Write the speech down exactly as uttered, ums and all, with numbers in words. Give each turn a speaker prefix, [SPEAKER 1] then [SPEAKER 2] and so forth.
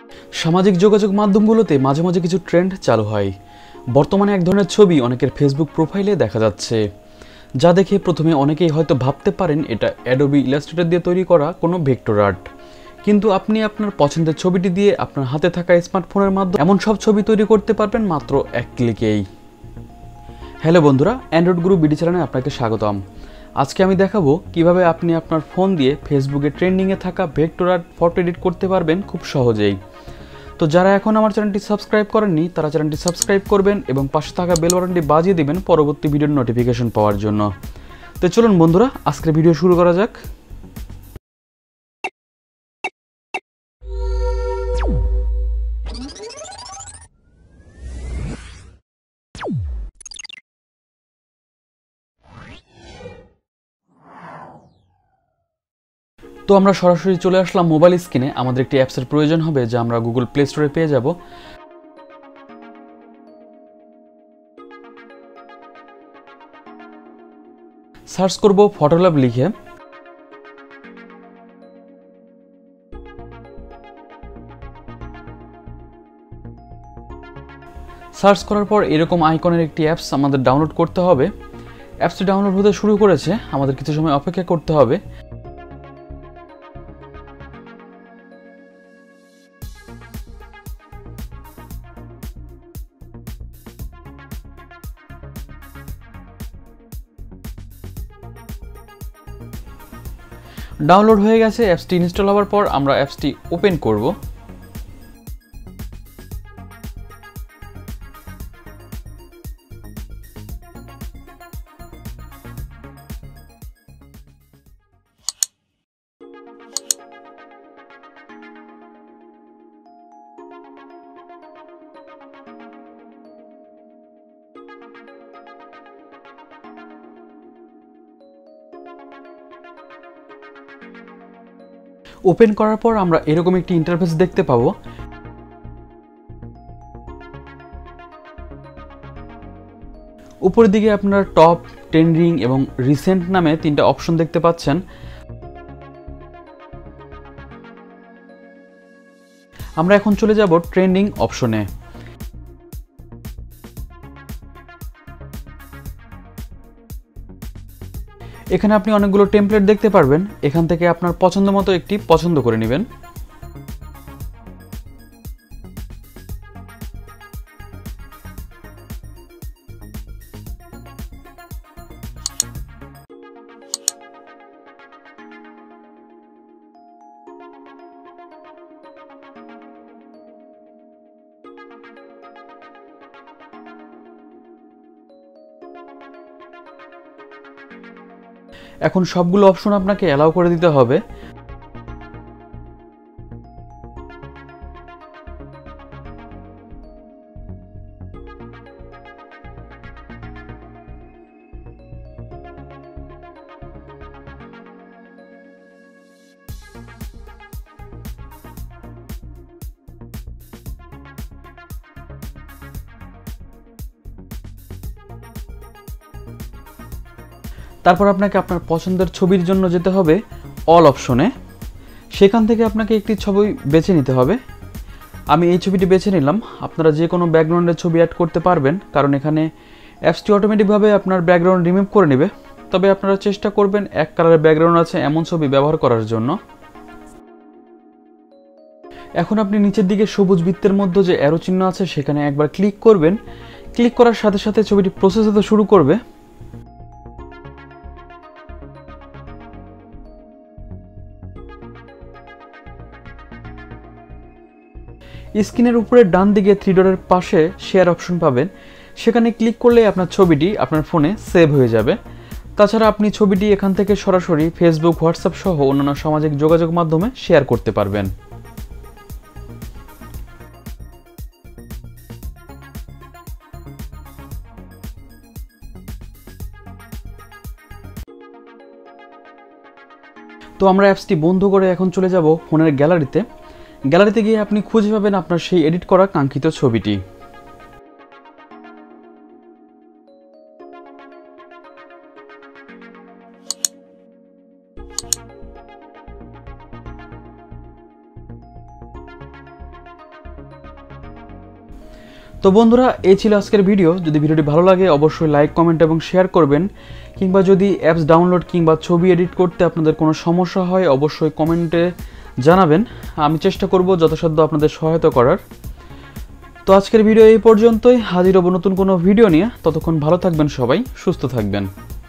[SPEAKER 1] সামাজিক যোগাযোগ মাধ্যমগুলোতে মাঝে মাঝে কিছু ট্রেন্ড চালু হয়। বর্তমানে এক ধরনের ছবি অনেকের ফেসবুক প্রোফাইলে দেখা যাচ্ছে, যা দেখে প্রথমে অনেকেই হয়তো ভাবতে পারেন এটা অ্যাডোবি ইলাস্ট্রেটর দিয়ে তৈরি করা কোনো ভেক্টর আর্ট। কিন্তু আপনি আপনার পছন্দের ছবিটি দিয়ে আপনার হাতে থাকা স্মার্টফোনের মাধ্যমে এমন সব ছবি তৈরি করতে পারবেন মাত্র এক ক্লিকেই। হ্যালো বন্ধুরা, অ্যান্ড্রয়েড গুরু বিডি চ্যানেলে আপনাকে স্বাগতম। আজকে আমি দেখাবো কিভাবে আপনি আপনার ফোন দিয়ে ফেসবুকে ট্রেন্ডিংয়ে থাকা ভেক্টর আর্ট ফটো এডিট করতে পারবেন খুব সহজেই। তো যারা এখন আমার চ্যানেলটি সাবস্ক্রাইব করেননি তারা চ্যানেলটি সাবস্ক্রাইব করবেন এবং পাশে থাকা বেল বাটনটি বাজিয়ে দিবেন পরবর্তী ভিডিওর নোটিফিকেশন পাওয়ার জন্য। তো চলুন বন্ধুরা, আজকের ভিডিও শুরু করা যাক। তো আমরা সরাসরি চলে আসলাম মোবাইল স্ক্রিনে। আমাদের একটি অ্যাপসের প্রয়োজন হবে যা আমরা গুগল প্লে স্টোরে পেয়ে যাব। সার্চ করব ফটোল্যাব লিখে। সার্চ করার পর এরকম আইকনের একটি অ্যাপস আমাদের ডাউনলোড করতে হবে। অ্যাপসটি ডাউনলোড হতে শুরু করেছে, আমাদের কিছু সময় অপেক্ষা করতে হবে। ডাউনলোড হয়ে গেছে। অ্যাপসটি ইনস্টল হওয়ার পর আমরা অ্যাপসটি ওপেন করব। ওপেন করার পর আমরা এরকম একটি ইন্টারফেস দেখতে পাবো। উপরের দিকে আপনারা টপ, ট্রেন্ডিং এবং রিসেন্ট নামে তিনটা অপশন দেখতে পাচ্ছেন। আমরা এখন চলে যাব ট্রেন্ডিং অপশনে। এখানে আপনি অনেকগুলো টেমপ্লেট দেখতে পারবেন। এখান থেকে আপনার পছন্দ মতো একটি পছন্দ করে নেবেন। এখন সবগুলো অপশন আপনাকে অ্যালাউ করে দিতে হবে। তারপর আপনাকে আপনার পছন্দের ছবির জন্য যেতে হবে অল অপশনে। সেখান থেকে আপনাকে একটি ছবি বেছে নিতে হবে। আমি এই ছবিটি বেছে নিলাম। আপনারা যে কোনো ব্যাকগ্রাউন্ডের ছবি অ্যাড করতে পারবেন, কারণ এখানে অ্যাপসটি অটোমেটিকভাবে আপনার ব্যাকগ্রাউন্ড রিমুভ করে নেবে। তবে আপনারা চেষ্টা করবেন এক কালারের ব্যাকগ্রাউন্ড আছে এমন ছবি ব্যবহার করার জন্য। এখন আপনি নিচের দিকে সবুজ বৃত্তের মধ্যে যে অ্যারো চিহ্ন আছে সেখানে একবার ক্লিক করবেন। ক্লিক করার সাথে সাথে ছবিটি প্রসেস হতে শুরু করবে। স্ক্রিনের উপরে ডান দিকে থ্রি ডটের পাশে শেয়ার অপশন পাবেন। সেখানে ক্লিক করলে আপনার ছবিটি আপনার ফোনে সেভ হয়ে যাবে। তাছাড়া আপনি ছবিটি এখান থেকে সরাসরি ফেসবুক, হোয়াটসঅ্যাপ সহ অন্যান্য সামাজিক যোগাযোগ মাধ্যমে শেয়ার করতে পারবেন। তো আমরা অ্যাপসটি বন্ধ করে এখন চলে যাব ফোনের গ্যালারিতে। গ্যালারিতে গিয়ে আপনি খুঁজে পাবেন আপনার সেই এডিট করা কাঙ্ক্ষিত ছবিটি। তো বন্ধুরা, এই ছিল আজকের ভিডিও। যদি ভিডিওটি ভালো লাগে অবশ্যই লাইক, কমেন্ট এবং শেয়ার করবেন। কিংবা যদি অ্যাপস ডাউনলোড কিংবা ছবি এডিট করতে আপনাদের কোনো সমস্যা হয় অবশ্যই কমেন্টে জানাবেন। আমি চেষ্টা করব যথাসাধ্য আপনাদের সহায়তা করার। তো আজকের ভিডিও এই পর্যন্তই। হাজির হব নতুন কোনো ভিডিও নিয়ে। ততক্ষণ ভালো থাকবেন সবাই, সুস্থ থাকবেন।